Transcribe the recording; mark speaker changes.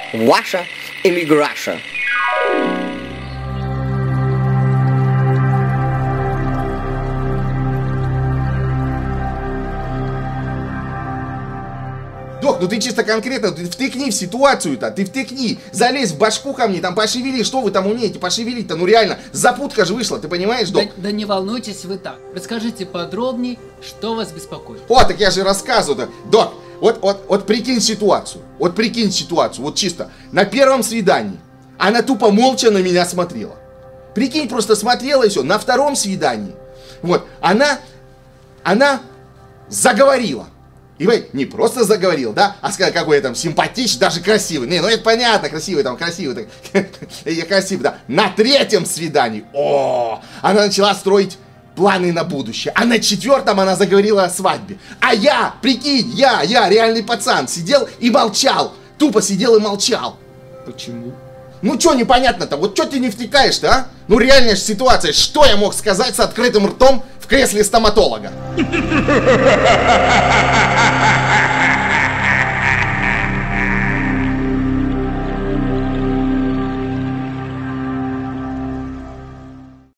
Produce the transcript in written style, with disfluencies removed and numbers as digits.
Speaker 1: Ваша эмиграша.
Speaker 2: Док, ну ты чисто конкретно, ты втыкни в ситуацию-то, ты втыкни, залезь в башку ко мне, там пошевели, что вы там умеете пошевелить-то, ну реально, запутка же вышла, ты понимаешь, Док?
Speaker 3: Да не волнуйтесь вы так, расскажите подробнее, что вас беспокоит.
Speaker 2: О, так я же рассказываю-то, Док, вот прикинь ситуацию, вот чисто, на первом свидании она тупо молча на меня смотрела. Прикинь, просто смотрела и все, на втором свидании, вот, она заговорила. И вы не просто заговорил, да, а сказал, какой я там симпатичный, даже красивый. Не, ну это понятно, красивый, я красивый, да. На третьем свидании, она начала строить планы на будущее. А на четвертом она заговорила о свадьбе. А я, прикинь, я реальный пацан, сидел и молчал. Тупо сидел и молчал.
Speaker 3: Почему?
Speaker 2: Ну что непонятно-то, вот что ты не втыкаешь-то, а? Ну реальная же ситуация, что я мог сказать с открытым ртом в кресле стоматолога?